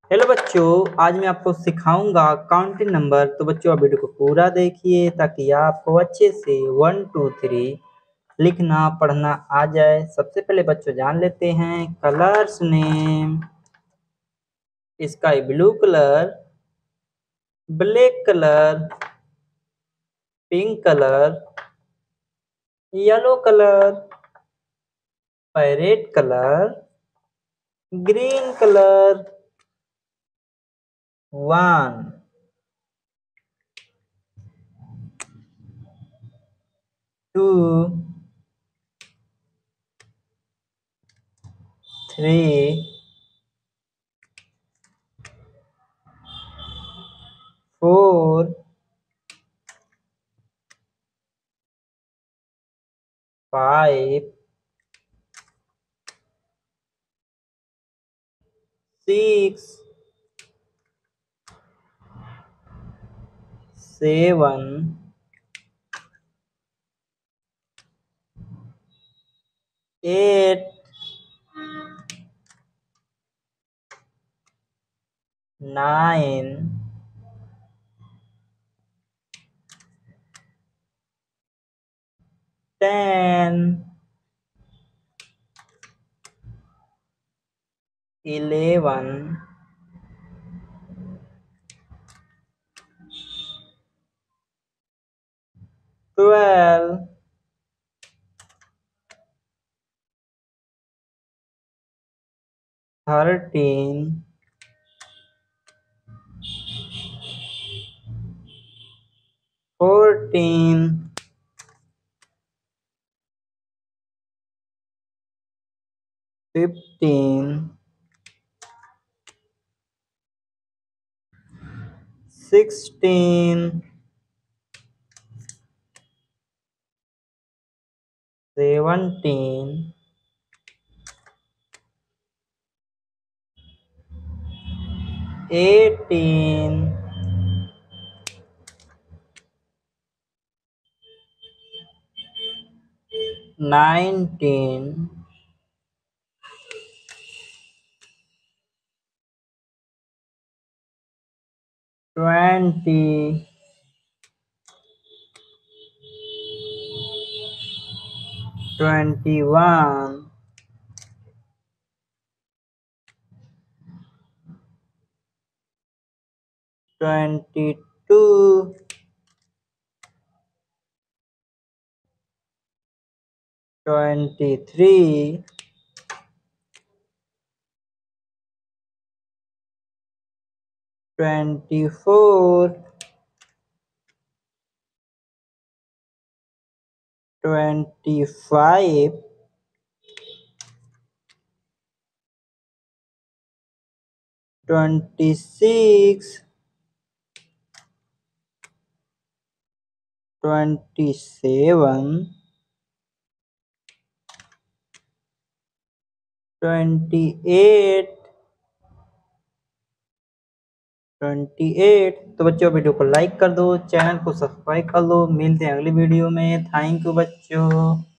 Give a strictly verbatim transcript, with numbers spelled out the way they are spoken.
Hello बच्चों, आज मैं आपको सिखाऊंगा काउंटिंग नंबर। तो बच्चों आप वीडियो को पूरा देखिए ताकि आपको अच्छे से वन टू थ्री लिखना पढ़ना आ जाए। सबसे पहले बच्चों जान लेते हैं colours name. Sky blue colour, black colour, pink colour, yellow colour, parrot colour, green colour. One, two, three, four, five, six, seven, eight, nine, ten, eleven, twelve, thirteen, fourteen, fifteen, sixteen, seventeen, eighteen, nineteen, twenty, twenty one, twenty two, twenty three, twenty four, twenty five, twenty six, twenty seven, twenty eight, twenty eight. तो बच्चों video को like कर दो, channel को subscribe कर दो। मिलते हैं अगली वीडियो में। थैंक यू बच्चों।